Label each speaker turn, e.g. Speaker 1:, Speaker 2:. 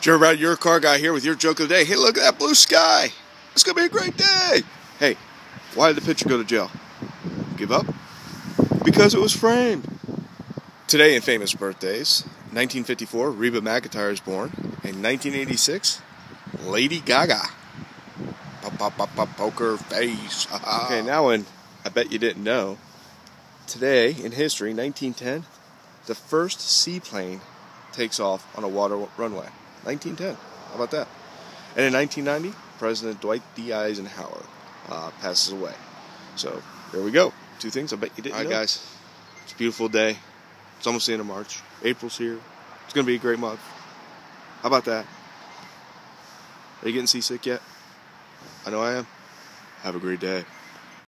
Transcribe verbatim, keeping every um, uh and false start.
Speaker 1: Joe Brad, your car guy here with your joke of the day. Hey, look at that blue sky. It's going to be a great day. Hey, why did the pitcher go to jail? Give up? Because it was framed. Today in famous birthdays, nineteen fifty-four, Reba McEntire is born. In nineteen eighty-six, Lady Gaga. Pop, pop, pop, pop, poker face. Okay, now in I Bet You Didn't Know. Today in history, nineteen ten, the first seaplane takes off on a water runway. nineteen ten. How about that? And in nineteen ninety, President Dwight D. Eisenhower uh, passes away. So there we go. Two things I bet you didn't know. All right, guys. It's a beautiful day. It's almost the end of March. April's here. It's going to be a great month. How about that? Are you getting seasick yet? I know I am. Have a great day.